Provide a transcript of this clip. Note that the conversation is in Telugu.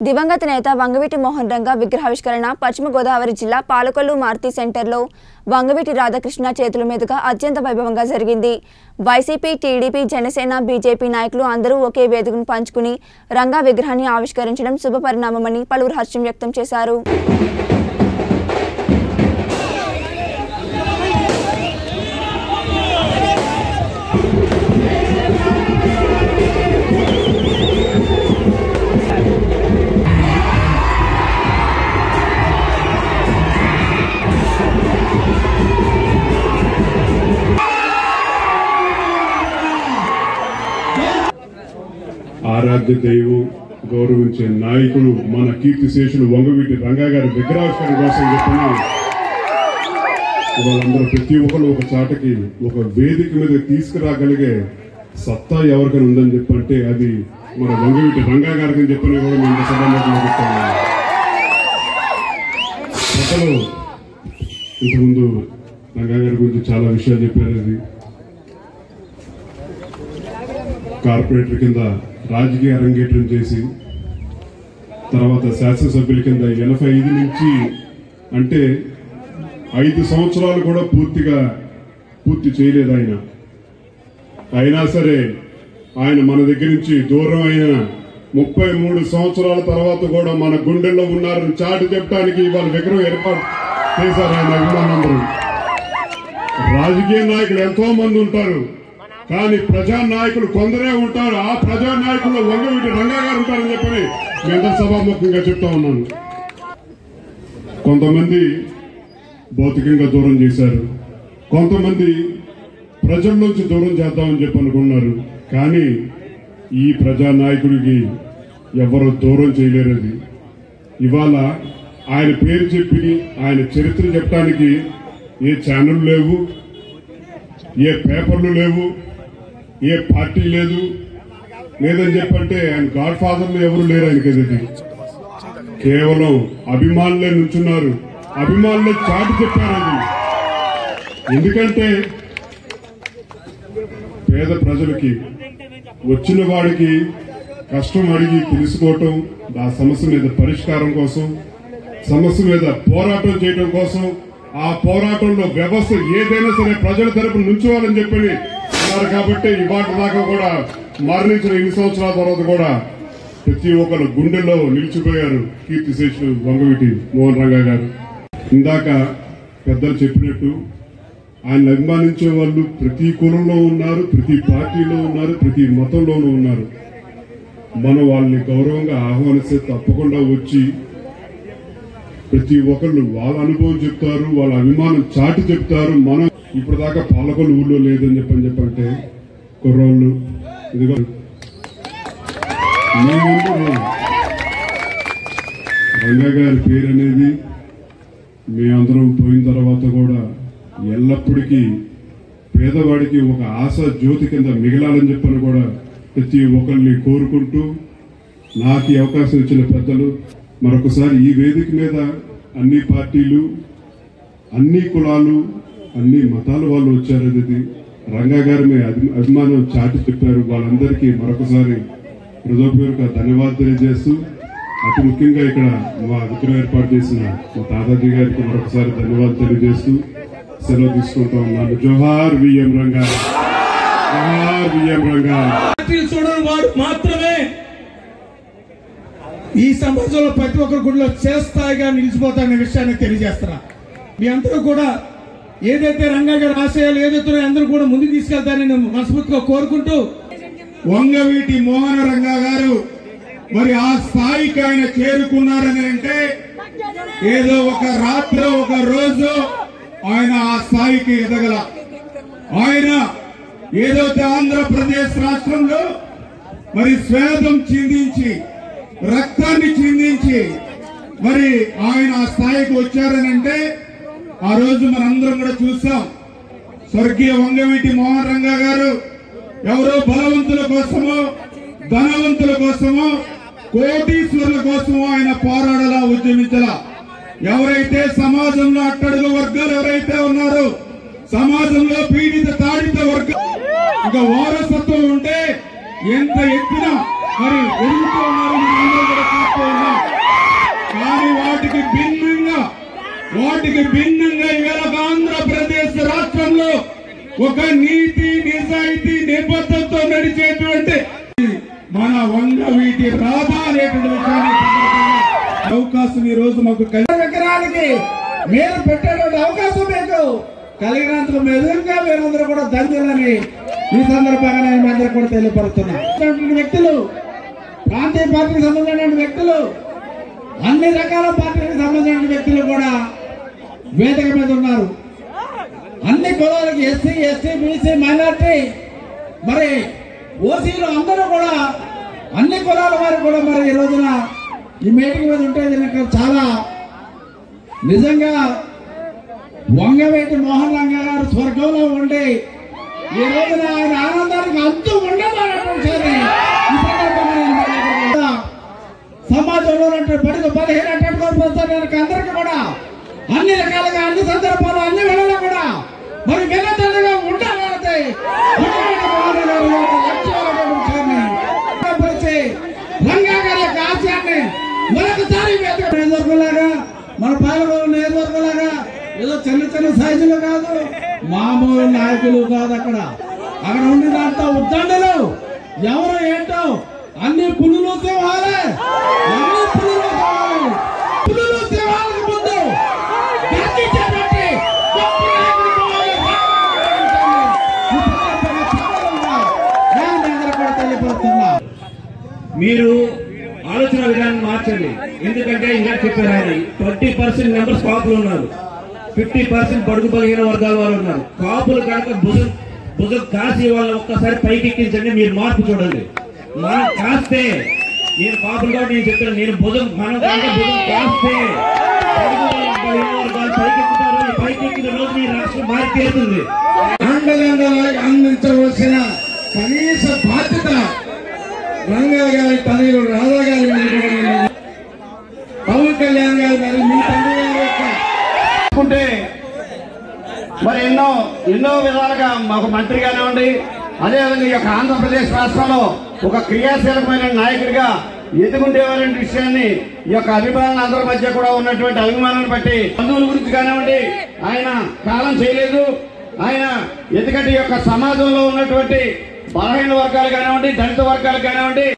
దివంగత నేత వంగవీటి మోహన్ రంగా విగ్రహావిష్కరణ పశ్చిమ గోదావరి జిల్లా పాలకొల్లు మారుతి సెంటర్లో వంగవీటి రాధాకృష్ణ చేతుల మీదుగా అత్యంత వైభవంగా జరిగింది. వైసీపీ, టీడీపీ, జనసేన, బీజేపీ నాయకులు అందరూ ఒకే వేదికను పంచుకుని రంగా విగ్రహాన్ని ఆవిష్కరించడం శుభపరిణామమని పలువురు హర్షం వ్యక్తం చేశారు. ఆరాధ్య దైవం గౌరవించే నాయకులు మన కీర్తిశేషులు వంగవీటి రంగా గారి విగ్రహావిష్కరణ కోసం చెప్పిన వాళ్ళందరూ ప్రతి ఒక్కరు ఒక చాటకి ఒక వేదిక మీద తీసుకురాగలిగే సత్తా ఎవరికైనా ఉందని చెప్పంటే అది మన వంగవీటి రంగా గారికి చెప్పని కూడా మేము సభలో చెప్తాము. అసలు ఇంతకుముందు రంగా గారి గురించి చాలా విషయాలు చెప్పారు. అది కార్పొరేటర్ కింద రాజకీయ అరంగేట్రం చేసి తర్వాత శాసనసభ్యుల కింద 85 నుంచి అంటే 5 సంవత్సరాలు కూడా పూర్తి చేయలేదు ఆయన. అయినా సరే ఆయన మన దగ్గర నుంచి దూరం అయిన 33 సంవత్సరాల తర్వాత కూడా మన గుండెల్లో ఉన్నారని చాటి చెప్పడానికి ఇవాళ విగ్రహం ఏర్పాటు చేశారు. ఆయన అభిమానులందరూ రాజకీయ నాయకులు ఎంతో మంది ఉంటారు, కానీ ప్రజానాయకులు కొందరే ఉంటారు. ఆ ప్రజానాయకుల్లో వంగవీటి రంగా గారు ఉంటారని చెప్పని నేను సభాముఖంగా చెప్తా ఉన్నాను. కొంతమంది భౌతికంగా దూరం చేశారు, కొంతమంది ప్రజల నుంచి దూరం చేద్దామని చెప్పి అనుకున్నారు. కానీ ఈ ప్రజానాయకుడికి ఎవరు దూరం చేయలేరు. అది ఇవాళ ఆయన పేరు చెప్పి ఆయన చరిత్ర చెప్పడానికి ఏ ఛానల్ లేవు, ఏ పేపర్లు లేవు, ఏ పార్టీ లేదని చెప్పంటే ఆయన గాడ్ ఫాదర్లు ఎవరు లేరు. ఆయనకి అది కేవలం అభిమానులే నుంచున్నారు, అభిమానులే చాటి చెప్పారు. అది ఎందుకంటే పేద ప్రజలకి వచ్చిన వాడికి కష్టం అడిగి తెలుసుకోవటం, ఆ సమస్య మీద పరిష్కారం కోసం, సమస్య మీద పోరాటం చేయడం కోసం, ఆ పోరాటంలో వ్యవస్థ ఏదైనా సరే ప్రజల తరపున నుంచోవాలని చెప్పని ఉన్నారు. కాబట్టి ఇవాటి దాకా కూడా మరణించిన 2 సంవత్సరాల తర్వాత కూడా ప్రతి ఒక్కరు గుండెల్లో నిలిచిపోయారు కీర్తిశేషులు వంగవీటి మోహన్ రంగా గారు. ఇందాక పెద్దలు చెప్పినట్టు ఆయన అభిమానించే వాళ్ళు ప్రతి కులంలో ఉన్నారు, ప్రతి పార్టీలో ఉన్నారు, ప్రతి మతంలోనూ ఉన్నారు. మనం వాళ్ళని గౌరవంగా ఆహ్వానిస్తే తప్పకుండా వచ్చి ప్రతి ఒక్కళ్ళు వాళ్ళ అనుభవం చెప్తారు, వాళ్ళ అభిమానం చాటి చెప్తారు. మనం ఇప్పుడు దాకా పాలకొల్లు ఊళ్ళో లేదని చెప్పంటే కుర్రోళ్ళు ఇదిగో రంగా గారి పేరు అనేది మేమందరం పోయిన తర్వాత కూడా ఎల్లప్పటికీ పేదవాడికి ఒక ఆశా జ్యోతి కింద మిగలాలని చెప్పని కూడా ప్రతి ఒక్కరిని కోరుకుంటూ నాకు ఈ అవకాశం ఇచ్చిన పెద్దలు మరొకసారి ఈ వేదిక మీద అన్ని పార్టీలు, అన్ని కులాలు, అన్ని మతాల వాళ్ళు వచ్చారు. ఇది రంగా గారి మీద అభిమానం చాటి చెప్పారు. వాళ్ళందరికీ మరొకసారి హృదయపూర్వక ధన్యవాదాలు తెలియజేస్తూ, అతి ముఖ్యంగా ఇక్కడ మా విగ్రహం ఏర్పాటు చేసిన మా తాతాజీ గారికి మరొకసారి ధన్యవాదాలు తెలియజేస్తూ సెలవు తీసుకుంటా ఉన్నాను. జోహార్ విఎం రంగా, జోహార్ విఎం రంగా. చూడని వాడు మాత్రమే ఈ సమాజంలో ప్రతి ఒక్కరి గుడిలో చేస్తాయిగా నిలిచిపోతారనే విషయాన్ని తెలియజేస్తారా. మీ అందరూ కూడా ఏదైతే రంగా గారి ఆశయాలు ఏదైతే అందరూ కూడా ముందుకు తీసుకెళ్తారని మనస్ఫూర్తిగా కోరుకుంటూ, వంగవీటి మోహన రంగా గారు మరి ఆ స్థాయికి ఆయన చేరుకున్నారని అంటే ఏదో ఒక రాత్రి ఒక రోజు ఆయన ఆ స్థాయికి ఎదగల. ఆయన ఏదైతే ఆంధ్రప్రదేశ్ రాష్ట్రంలో మరి స్వేదం చిందించి రక్తాన్ని చిందించి మరి ఆయన ఆ స్థాయికి వచ్చారనంటే ఆ రోజు మనందరం కూడా చూస్తాం. స్వర్గీయ వంగవీటి మోహన్ రంగా గారు ఎవరో బలవంతుల కోసమో, ధనవంతుల కోసమో, కోటీశ్వరుల కోసమో ఆయన పోరాడలా, ఉద్యమించలా. ఎవరైతే సమాజంలో అట్టడుగు వర్గాలు ఎవరైతే ఉన్నారో, సమాజంలో పీడిత తాడిత వర్గం ఇంకా వారసత్వం ఉంటే ఎంత ఎత్తున మరి ఎదుగుతూ ఉన్నారు. వాటికి భిన్నంగా ఇవాళ ఆంధ్రప్రదేశ్ రాష్ట్రంలో ఒక నీతి నిజాయితీ నిబద్ధతతో నడిచేటువంటి మన వంగవీటి రాధా అనేటువంటి విషయాన్ని అవకాశం ఈ రోజు మాకు విగ్రహానికి మీరు పెట్టేటువంటి అవకాశం మీకు కలిగినందుకు మెదుగా మీరందరూ కూడా ధన్యులని ఈ సందర్భంగా నేను మీ అందరూ కూడా తెలియపరుస్తున్నాను. వ్యక్తులు ప్రాంతీయ పార్టీకి సంబంధించిన వ్యక్తులు అన్ని రకాల పార్టీలకు సంబంధించిన వ్యక్తులు కూడా వేదిక మీద ఉన్నారు. అన్ని కులాలకి ఎస్సీ ఎస్టీ బీసీ మైనార్టీ మరి ఓసీలు అందరూ కూడా అన్ని కులాల వారు కూడా మరి ఈ రోజున ఈ మీటింగ్ మీద ఉంటే చాలా నిజంగా వంగవేటి మోహన్ రంగ గారు స్వర్గంలో ఉండి ఈ రోజున ఆయన ఆనందానికి అంతు ఉండదు. సమాజంలో బడుగు బలహీన అందరికీ కూడా అన్ని రకాలుగా అన్ని సందర్భాలు అన్ని వేళల్లో కూడా మరి మెల్లతల్లిగా ఉండాలంటే రంగా గారి యొక్క ఆశయాన్ని మరొకసారి నియోజకవర్గంలాగా మన పాలకొల్లు నియోజకవర్గంలాగా ఏదో చిన్న చిన్న సైజులు కాదు, మామూలు నాయకులు కాదు. అక్కడ ఉండినంత ఉద్దండలు ఎవరు ఏంటో అన్ని పులులు సింహాలే, అన్ని పులులు సింహాలకు ముందు మీరు ఆలోచన విధానం మార్చండి. ఎందుకంటే ఇంకా చెప్పారు ఆయన 20% మెంబర్స్ కాపులు ఉన్నారు, 50% బడుగు బలహీన వర్గాల వారు ఉన్నారు. కాపులు కనుక భుజం కాసి వాళ్ళని ఒక్కసారి పైకెక్కించండి, మీరు మార్పు చూడండి. మనం కాస్తే నేను కాపులు కాబట్టి నేను చెప్తాను, నేను మనం కనుక భుజం కాస్తే బడుగు బలహీన వర్గాలు పైకెక్కుతారు. పైకెక్కిన రోజు ఈ రాష్ట్రం మారి తీరుతుంది. అందించవలసిన కనీస బాధ్యత రంగా గారి తనయుడు రాధా గారి పవన్ కళ్యాణ్ గారి మీ తండ్రి గారి మరి ఎన్నో విధాలుగా మాకు మంత్రి కానివ్వండి, అదేవిధంగా ఈ యొక్క ఆంధ్రప్రదేశ్ రాష్ట్రంలో ఒక క్రియాశీలకమైన నాయకుడిగా ఎదుగుండేవారి విషయాన్ని ఈ యొక్క అభిమానుల అందరి మధ్య కూడా ఉన్నటువంటి అభిమానాన్ని బట్టి బంధువుల గురించి కానివ్వండి ఆయన కాలం చేయలేదు. ఆయన ఎందుకంటే ఈ యొక్క సమాజంలో ఉన్నటువంటి బలహీన వర్గాలు కానివ్వండి, దళిత వర్గాలు కానివ్వండి